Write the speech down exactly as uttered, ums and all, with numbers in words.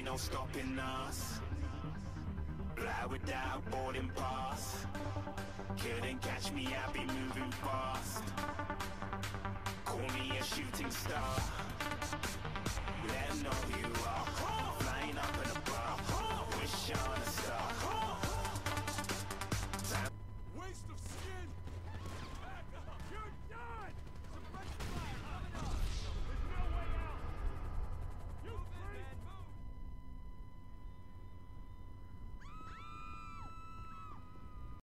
ain't no stopping us. Fly without boarding pass. Couldn't catch me, I be moving fast. Call me a shooting star. Let 'em know who you are.